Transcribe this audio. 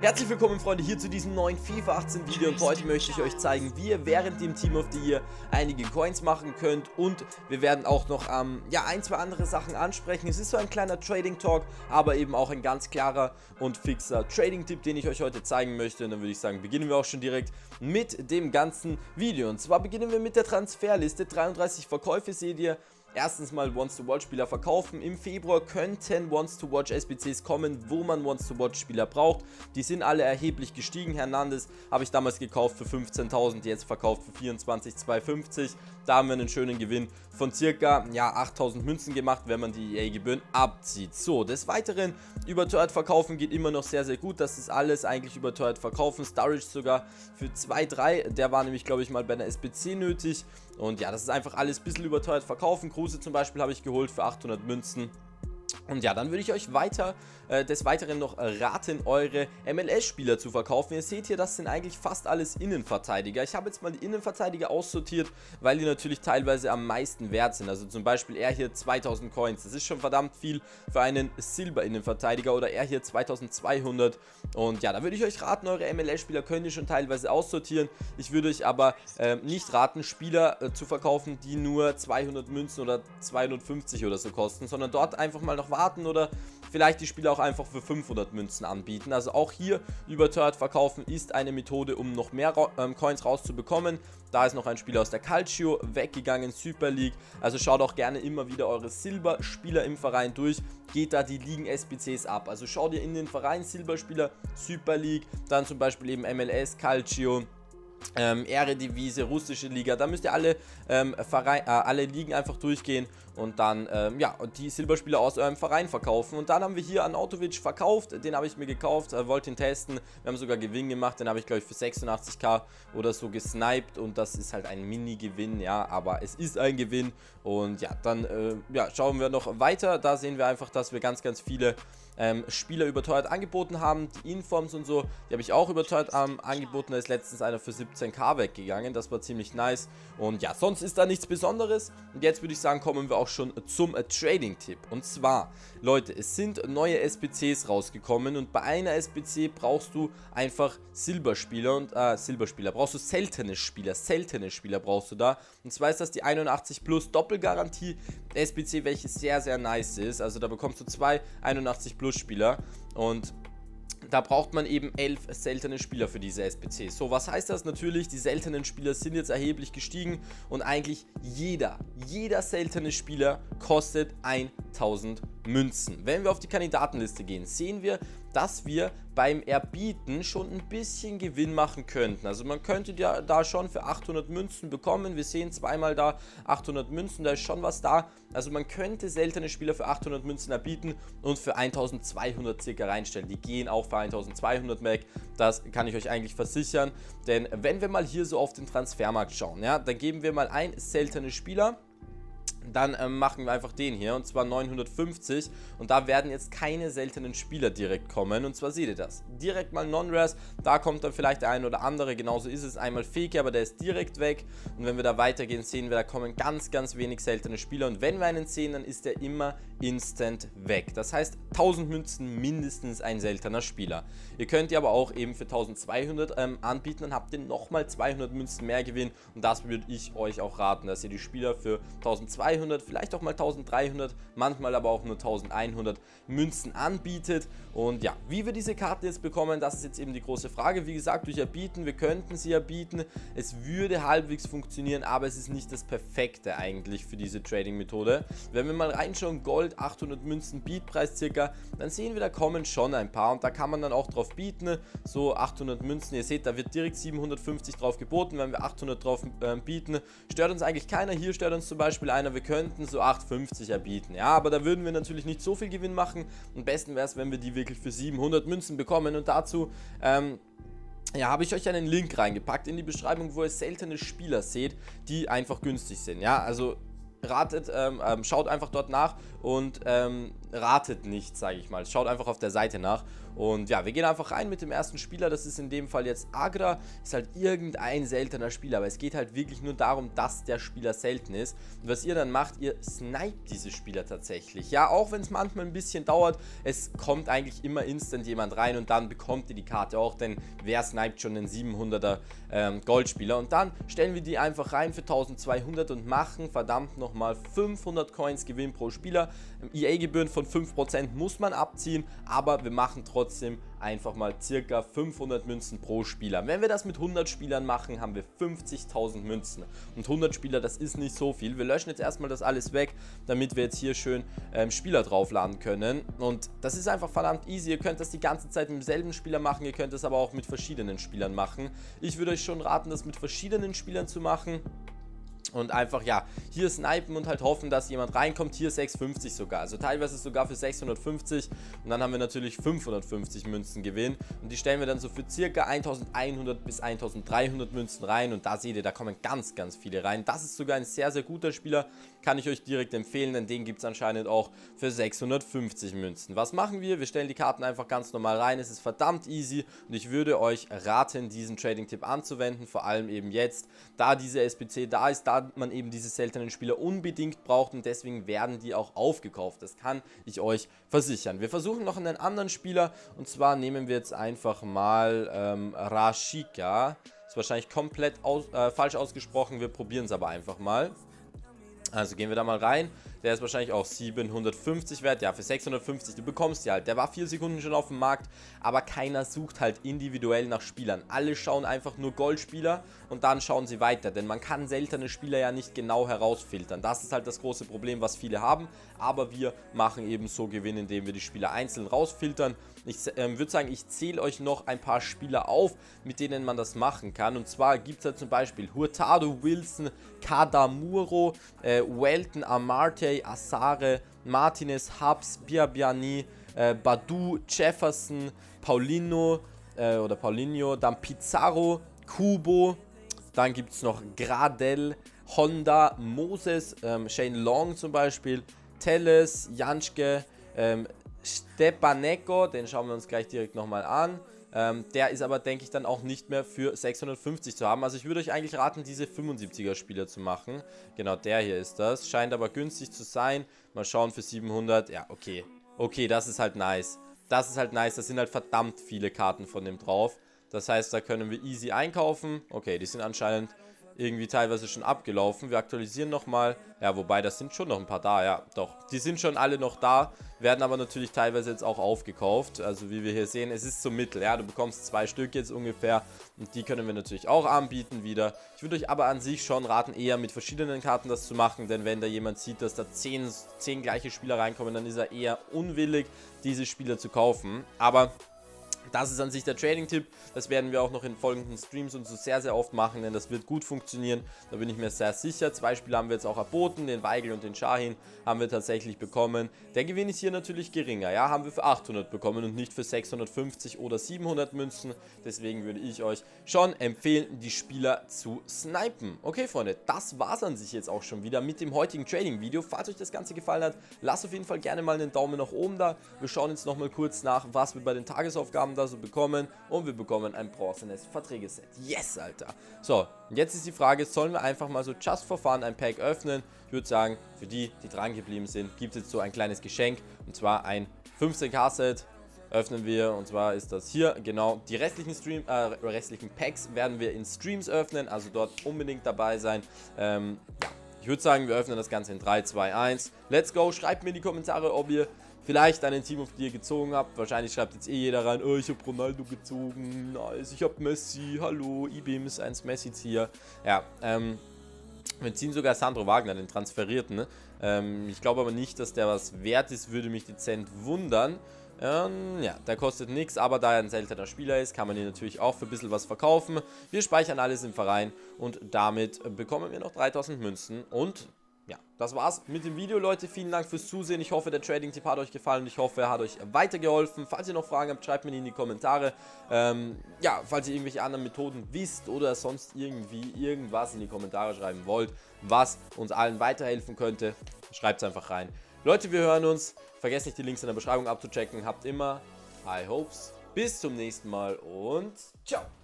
Herzlich willkommen, Freunde, hier zu diesem neuen FIFA 18 Video, und heute möchte ich euch zeigen, wie ihr während dem Team of the Year einige Coins machen könnt, und wir werden auch noch ein, zwei andere Sachen ansprechen. Es ist so ein kleiner Trading Talk, aber eben auch ein ganz klarer und fixer Trading Tipp, den ich euch heute zeigen möchte. Und dann würde ich sagen, beginnen wir auch schon direkt mit dem ganzen Video. Und zwar beginnen wir mit der Transferliste. 33 Verkäufe seht ihr. Erstens mal Wants-to-Watch-Spieler verkaufen. Im Februar könnten Wants-to-Watch-SBCs kommen, wo man Wants-to-Watch-Spieler braucht. Die sind alle erheblich gestiegen. Hernandez habe ich damals gekauft für 15.000, jetzt verkauft für 24.250. Da haben wir einen schönen Gewinn von circa 8.000 Münzen gemacht, wenn man die EA-Gebühren abzieht. So, des Weiteren, überteuert verkaufen geht immer noch sehr, sehr gut. Das ist alles eigentlich überteuert verkaufen. Sturridge sogar für 2,3. Der war nämlich, glaube ich, mal bei einer SBC nötig. Und ja, das ist einfach alles ein bisschen überteuert verkaufen. Kruse zum Beispiel habe ich geholt für 800 Münzen. Und ja, dann würde ich euch des Weiteren noch raten, eure MLS-Spieler zu verkaufen. Ihr seht hier, das sind eigentlich fast alles Innenverteidiger. Ich habe jetzt mal die Innenverteidiger aussortiert, weil die natürlich teilweise am meisten wert sind. Also zum Beispiel er hier 2000 Coins. Das ist schon verdammt viel für einen Silber-Innenverteidiger, oder er hier 2200. Und ja, da würde ich euch raten, eure MLS-Spieler könnt ihr schon teilweise aussortieren. Ich würde euch aber nicht raten, Spieler zu verkaufen, die nur 200 Münzen oder 250 oder so kosten, sondern dort einfach mal noch warten oder vielleicht die Spieler auch einfach für 500 Münzen anbieten. Also auch hier überteuert verkaufen ist eine Methode, um noch mehr Coins rauszubekommen. Da ist noch ein Spieler aus der Calcio weggegangen, Super League. Also schaut auch gerne immer wieder eure Silberspieler im Verein durch. Geht da die Ligen-SBCs ab. Also schaut ihr in den Verein Silberspieler, Super League, dann zum Beispiel eben MLS, Calcio, Eredivisie, russische Liga. Da müsst ihr alle Ligen einfach durchgehen und dann die Silberspieler aus eurem Verein verkaufen. Und dann haben wir hier Arnautovic verkauft, den habe ich mir gekauft, wollte ihn testen, wir haben sogar Gewinn gemacht, den habe ich, glaube ich, für 86.000 oder so gesniped, und das ist halt ein Mini-Gewinn, ja, aber es ist ein Gewinn. Und ja, dann schauen wir noch weiter. Da sehen wir einfach, dass wir ganz, ganz viele Spieler überteuert angeboten haben. Die Informs und so, die habe ich auch überteuert angeboten. Da ist letztens einer für 17.000 weggegangen. Das war ziemlich nice. Und ja, sonst ist da nichts Besonderes. Und jetzt würde ich sagen, kommen wir auch schon zum Trading-Tipp. Und zwar, Leute, es sind neue SBCs rausgekommen, und bei einer SBC brauchst du einfach Silberspieler und brauchst du seltene Spieler brauchst du da. Und zwar ist das die 81 Plus Doppelgarantie SBC, welche sehr, sehr nice ist. Also da bekommst du zwei 81 Plus Spieler, und da braucht man eben 11 seltene Spieler für diese SBC. So, was heißt das? Natürlich, die seltenen Spieler sind jetzt erheblich gestiegen, und eigentlich jeder seltene Spieler kostet 1000 Münzen. Wenn wir auf die Kandidatenliste gehen, sehen wir, dass wir beim Erbieten schon ein bisschen Gewinn machen könnten. Also man könnte ja da schon für 800 Münzen bekommen. Wir sehen zweimal da 800 Münzen, da ist schon was da. Also man könnte seltene Spieler für 800 Münzen erbieten und für 1200 circa reinstellen. Die gehen auch für 1200 weg, das kann ich euch eigentlich versichern. Denn wenn wir mal hier so auf den Transfermarkt schauen, ja, dann geben wir mal ein seltene Spieler. Dann machen wir einfach den hier, und zwar 950, und da werden jetzt keine seltenen Spieler direkt kommen. Und zwar seht ihr das, direkt mal Non-Rares, da kommt dann vielleicht der ein oder andere, genauso ist es, einmal Fake, aber der ist direkt weg. Und wenn wir da weitergehen, sehen wir, da kommen ganz, ganz wenig seltene Spieler, und wenn wir einen sehen, dann ist der immer instant weg. Das heißt, 1000 Münzen mindestens ein seltener Spieler. Ihr könnt ihr aber auch eben für 1200 anbieten, dann habt ihr nochmal 200 Münzen mehr Gewinn, und das würde ich euch auch raten, dass ihr die Spieler für 1200, vielleicht auch mal 1300, manchmal aber auch nur 1100 Münzen anbietet. Und ja, wie wir diese Karten jetzt bekommen, das ist jetzt eben die große Frage. Wie gesagt, durch Erbieten, wir könnten sie erbieten, es würde halbwegs funktionieren, aber es ist nicht das Perfekte eigentlich für diese Trading-Methode. Wenn wir mal reinschauen, Gold, 800 Münzen, Beatpreis circa, dann sehen wir, da kommen schon ein paar, und da kann man dann auch drauf bieten, so 800 Münzen, ihr seht, da wird direkt 750 drauf geboten. Wenn wir 800 drauf bieten, stört uns eigentlich keiner. Hier stört uns zum Beispiel einer, wir könnten so 850 erbieten, ja, aber da würden wir natürlich nicht so viel Gewinn machen. Am besten wäre es, wenn wir die wirklich für 700 Münzen bekommen, und dazu habe ich euch einen Link reingepackt in die Beschreibung, wo ihr seltene Spieler seht, die einfach günstig sind, ja, also ratet, schaut einfach dort nach und ratet nicht, sage ich mal. Schaut einfach auf der Seite nach. Und ja, wir gehen einfach rein mit dem ersten Spieler. Das ist in dem Fall jetzt Agra. Ist halt irgendein seltener Spieler. Aber es geht halt wirklich nur darum, dass der Spieler selten ist. Und was ihr dann macht, ihr sniped diese Spieler tatsächlich. Ja, auch wenn es manchmal ein bisschen dauert. Es kommt eigentlich immer instant jemand rein und dann bekommt ihr die Karte auch. Denn wer sniped schon den 700er Goldspieler? Und dann stellen wir die einfach rein für 1200 und machen verdammt nochmal 500 Coins Gewinn pro Spieler. EA-Gebühren von 5% muss man abziehen, aber wir machen trotzdem einfach mal circa 500 Münzen pro Spieler. Wenn wir das mit 100 Spielern machen, haben wir 50.000 Münzen. Und 100 Spieler, das ist nicht so viel. Wir löschen jetzt erstmal das alles weg, damit wir jetzt hier schön Spieler draufladen können. Und das ist einfach verdammt easy. Ihr könnt das die ganze Zeit mit demselben Spieler machen, ihr könnt das aber auch mit verschiedenen Spielern machen. Ich würde euch schon raten, das mit verschiedenen Spielern zu machen. Und einfach, ja, hier snipen und halt hoffen, dass jemand reinkommt. Hier 650 sogar, also teilweise sogar für 650. Und dann haben wir natürlich 550 Münzen Gewinn. Und die stellen wir dann so für circa 1100 bis 1300 Münzen rein. Und da seht ihr, da kommen ganz, ganz viele rein. Das ist sogar ein sehr, sehr guter Spieler. Kann ich euch direkt empfehlen, denn den gibt es anscheinend auch für 650 Münzen. Was machen wir? Wir stellen die Karten einfach ganz normal rein. Es ist verdammt easy. Und ich würde euch raten, diesen Trading-Tipp anzuwenden. Vor allem eben jetzt, da diese SBC da ist, da man eben diese seltenen Spieler unbedingt braucht und deswegen werden die auch aufgekauft. Das kann ich euch versichern. Wir versuchen noch einen anderen Spieler und zwar nehmen wir jetzt einfach mal Rashika. Ist wahrscheinlich komplett falsch ausgesprochen, wir probieren es aber einfach mal. Also gehen wir da mal rein. Der ist wahrscheinlich auch 750 wert. Ja, für 650. Du bekommst die halt. Der war 4 Sekunden schon auf dem Markt. Aber keiner sucht halt individuell nach Spielern. Alle schauen einfach nur Goldspieler und dann schauen sie weiter. Denn man kann seltene Spieler ja nicht genau herausfiltern. Das ist halt das große Problem, was viele haben. Aber wir machen eben so Gewinn, indem wir die Spieler einzeln rausfiltern. Ich würde sagen, ich zähle euch noch ein paar Spieler auf, mit denen man das machen kann. Und zwar gibt es halt zum Beispiel Hurtado, Wilson, Kadamuro, Welton, Amarte, Asare, Martinez, Hubs, Biabiani, Badu, Jefferson, Paulinho, dann Pizarro, Kubo, dann gibt es noch Gradel, Honda, Moses, Shane Long zum Beispiel, Telles, Janschke, Stepaneko, den schauen wir uns gleich direkt nochmal an. Der ist aber, denke ich, dann auch nicht mehr für 650 zu haben. Also ich würde euch eigentlich raten, diese 75er Spieler zu machen. Genau, der hier ist das. Scheint aber günstig zu sein. Mal schauen für 700. Ja, okay. Okay, das ist halt nice. Das ist halt nice. Da sind halt verdammt viele Karten von dem drauf. Das heißt, da können wir easy einkaufen. Okay, die sind anscheinend irgendwie teilweise schon abgelaufen. Wir aktualisieren nochmal. Ja, wobei, das sind schon noch ein paar da. Ja, doch. Die sind schon alle noch da. Werden aber natürlich teilweise jetzt auch aufgekauft. Also wie wir hier sehen, es ist so mittel. Ja, du bekommst 2 Stück jetzt ungefähr. Und die können wir natürlich auch anbieten wieder. Ich würde euch aber an sich schon raten, eher mit verschiedenen Karten das zu machen. Denn wenn da jemand sieht, dass da 10 gleiche Spieler reinkommen, dann ist er eher unwillig, diese Spieler zu kaufen. Aber das ist an sich der Trading-Tipp. Das werden wir auch noch in folgenden Streams und so sehr, sehr oft machen, denn das wird gut funktionieren. Da bin ich mir sehr sicher. 2 Spieler haben wir jetzt auch erboten, den Weigel und den Shahin haben wir tatsächlich bekommen. Der Gewinn ist hier natürlich geringer. Ja, haben wir für 800 bekommen und nicht für 650 oder 700 Münzen. Deswegen würde ich euch schon empfehlen, die Spieler zu snipen. Okay, Freunde, das war es an sich jetzt auch schon wieder mit dem heutigen Trading-Video. Falls euch das Ganze gefallen hat, lasst auf jeden Fall gerne mal einen Daumen nach oben da. Wir schauen jetzt nochmal kurz nach, was wir bei den Tagesaufgaben da so bekommen, und wir bekommen ein bronzenes Verträgeset. Yes, Alter. So, jetzt ist die Frage, sollen wir einfach mal so just for fun ein Pack öffnen? Ich würde sagen, für die, die dran geblieben sind, gibt es jetzt so ein kleines Geschenk, und zwar ein 15k-Set. Öffnen wir, und zwar ist das hier, genau. Die restlichen Packs werden wir in Streams öffnen, also dort unbedingt dabei sein. Ja, ich würde sagen, wir öffnen das Ganze in 3, 2, 1. Let's go, schreibt mir in die Kommentare, ob ihr vielleicht einen Team of the Year gezogen habt. Wahrscheinlich schreibt jetzt eh jeder rein, oh, ich habe Ronaldo gezogen, nice, ich habe Messi, hallo, Ibims, 1 Messi hier. Ja, wir ziehen sogar Sandro Wagner, den Transferierten. Ich glaube aber nicht, dass der was wert ist, würde mich dezent wundern. Ja, der kostet nichts, aber da er ein seltener Spieler ist, kann man ihn natürlich auch für ein bisschen was verkaufen. Wir speichern alles im Verein und damit bekommen wir noch 3000 Münzen und ja, das war's mit dem Video, Leute. Vielen Dank fürs Zusehen. Ich hoffe, der Trading-Tipp hat euch gefallen und ich hoffe, er hat euch weitergeholfen. Falls ihr noch Fragen habt, schreibt mir die in die Kommentare. Ja, falls ihr irgendwelche anderen Methoden wisst oder sonst irgendwie irgendwas in die Kommentare schreiben wollt, was uns allen weiterhelfen könnte, schreibt es einfach rein. Leute, wir hören uns. Vergesst nicht, die Links in der Beschreibung abzuchecken. Habt immer High Hopes. Bis zum nächsten Mal und ciao.